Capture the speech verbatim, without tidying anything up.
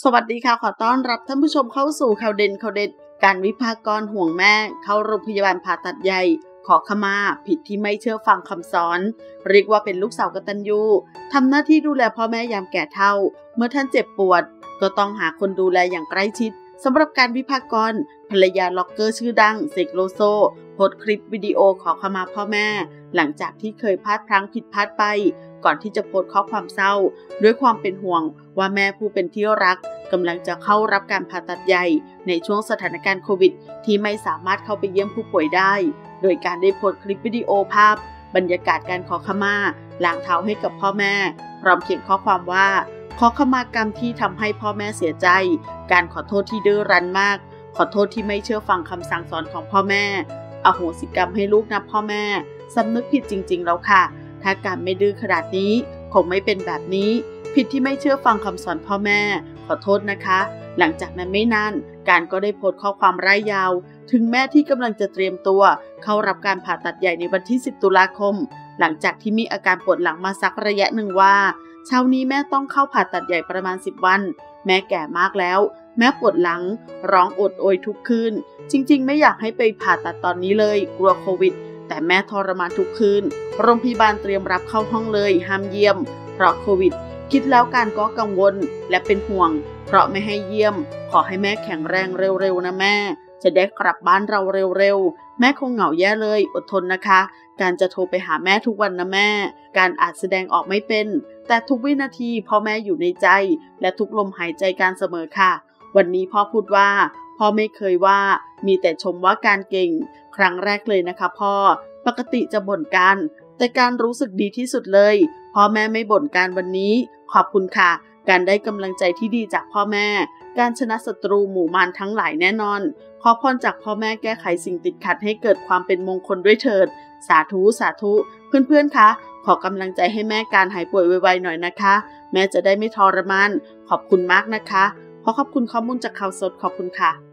สวัสดีค่ะขอต้อนรับท่านผู้ชมเข้าสู่ข่าวเด่นข่าวเด็ดการวิพากรห่วงแม่เข้าโรงพยาบาลผ่าตัดใหญ่ขอขมาผิดที่ไม่เชื่อฟังคำสอนเรียกว่าเป็นลูกสาวกตัญญูทำหน้าที่ดูแลพ่อแม่ยามแก่เฒ่าเมื่อท่านเจ็บปวดก็ต้องหาคนดูแลอย่างใกล้ชิดสำหรับการวิพากรภรรยาล็อกเกอร์ชื่อดังเสกโลโซโพสต์คลิปวิดีโอขอขมาพ่อแม่หลังจากที่เคยพลาดพลั้งผิดพลาดไปก่อนที่จะโพสต์ข้อความเศร้าด้วยความเป็นห่วงว่าแม่ผู้เป็นที่รักกำลังจะเข้ารับการผ่าตัดใหญ่ในช่วงสถานการณ์โควิดที่ไม่สามารถเข้าไปเยี่ยมผู้ป่วยได้โดยการได้โพสต์คลิปวิดีโอภาพบรรยากาศการขอขมาล้างเท้าให้กับพ่อแม่พร้อมเขียนข้อความว่าขอขมากรรมที่ทำให้พ่อแม่เสียใจการขอโทษที่ดื้อรั้นมากขอโทษที่ไม่เชื่อฟังคำสั่งสอนของพ่อแม่อโหสิกรรมให้ลูกนะพ่อแม่สำนึกผิดจริงๆแล้วค่ะถ้าการไม่ดื้อขนาดนี้คงไม่เป็นแบบนี้ผิดที่ไม่เชื่อฟังคำสอนพ่อแม่ขอโทษนะคะหลังจากนั้นไม่นานการก็ได้โพสต์ข้อความร่ายยาวถึงแม่ที่กำลังจะเตรียมตัวเข้ารับการผ่าตัดใหญ่ในวันที่สิบตุลาคมหลังจากที่มีอาการปวดหลังมาสักระยะหนึ่งว่าเช้านี้แม่ต้องเข้าผ่าตัดใหญ่ประมาณสิบวันแม่แก่มากแล้วแม่ปวดหลังร้องโอดโอยทุกคืนจริงๆไม่อยากให้ไปผ่าตัดตอนนี้เลยกลัวโควิดแต่แม่ทรมานทุกคืนโรงพยาบาลเตรียมรับเข้าห้องเลยห้ามเยี่ยมเพราะโควิดคิดแล้วการก็กังวลและเป็นห่วงเพราะไม่ให้เยี่ยมขอให้แม่แข็งแรงเร็วๆนะแม่จะได้กลับบ้านเราเร็วๆแม่คงเหงาแย่เลยอดทนนะคะการจะโทรไปหาแม่ทุกวันนะแม่การอาจแสดงออกไม่เป็นแต่ทุกวินาทีพ่อแม่อยู่ในใจและทุกลมหายใจการเสมอค่ะวันนี้พ่อพูดว่าพ่อไม่เคยว่ามีแต่ชมว่าการเก่งครั้งแรกเลยนะคะพ่อปกติจะบ่นกันแต่การรู้สึกดีที่สุดเลยพ่อแม่ไม่บ่นการวันนี้ขอบคุณค่ะการได้กำลังใจที่ดีจากพ่อแม่การชนะศัตรูหมู่มารทั้งหลายแน่นอนขอพรจากพ่อแม่แก้ไขสิ่งติดขัดให้เกิดความเป็นมงคลด้วยเถิดสาธุสาธุเพื่อนๆคะขอกำลังใจให้แม่การหายป่วยไวๆหน่อยนะคะแม่จะได้ไม่ทรมานขอบคุณมากนะคะขอขอบคุณข้อมูลจากข่าวสดขอบคุณค่ะ